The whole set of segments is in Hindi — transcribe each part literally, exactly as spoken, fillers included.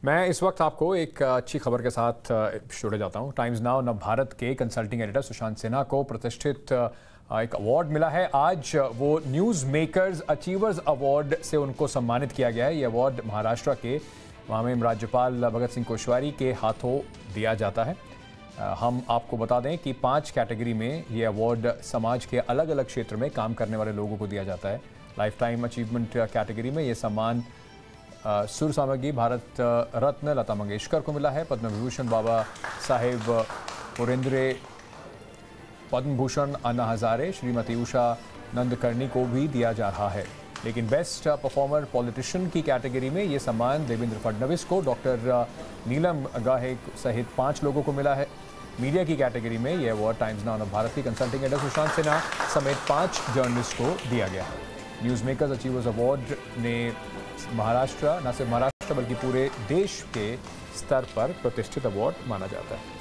मैं इस वक्त आपको एक अच्छी खबर के साथ जुड़े जाता हूं। टाइम्स नाउ नव भारत के कंसल्टिंग एडिटर सुशांत सिन्हा को प्रतिष्ठित एक अवार्ड मिला है। आज वो न्यूज़ मेकर्स अचीवर्स अवार्ड से उनको सम्मानित किया गया है। ये अवार्ड महाराष्ट्र के महामहिम राज्यपाल भगत सिंह कोश्यारी के हाथों दिया जाता है। हम आपको बता दें कि पांच कैटेगरी में ये अवार्ड समाज के अलग अलग क्षेत्र में काम करने वाले लोगों को दिया जाता है। लाइफ टाइम अचीवमेंट कैटेगरी में ये सम्मान सुर सामग्री भारत रत्न लता मंगेशकर को मिला है। पद्म विभूषण बाबा साहेब पुरेंद्रे, पद्म भूषण अन्ना हजारे, श्रीमती उषा नंदकर्णी को भी दिया जा रहा है। लेकिन बेस्ट परफॉर्मर पॉलिटिशियन की कैटेगरी में ये सम्मान देवेंद्र फडणवीस को, डॉक्टर नीलम गाहे सहित पांच लोगों को मिला है। मीडिया की कैटेगरी में ये अवार्ड टाइम्स नाउ भारत की कंसल्टिंग एडिटर सुशांत सिन्हा समेत पांच जर्नलिस्ट को दिया गया है। न्यूज़ मेकर्स अचीवर्स अवार्ड ने महाराष्ट्र, न सिर्फ महाराष्ट्र बल्कि पूरे देश के स्तर पर प्रतिष्ठित अवार्ड माना जाता है।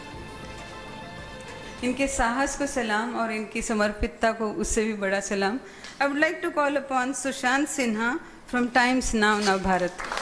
इनके साहस को सलाम और इनकी समर्पितता को उससे भी बड़ा सलाम। I would like to call upon Sushant Sinha from Times Now Nav Bharat.